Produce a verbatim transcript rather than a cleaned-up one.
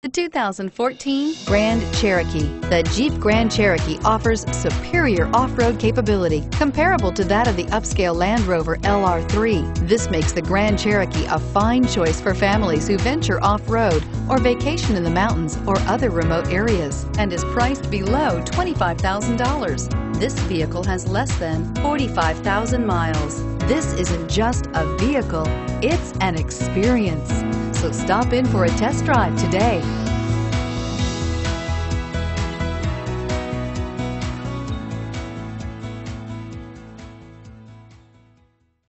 The two thousand fourteen Grand Cherokee. The Jeep Grand Cherokee offers superior off-road capability comparable to that of the upscale Land Rover L R three. This makes the Grand Cherokee a fine choice for families who venture off-road or vacation in the mountains or other remote areas, and is priced below twenty-five thousand dollars. This vehicle has less than forty-five thousand miles. This isn't just a vehicle, it's an experience. So stop in for a test drive today.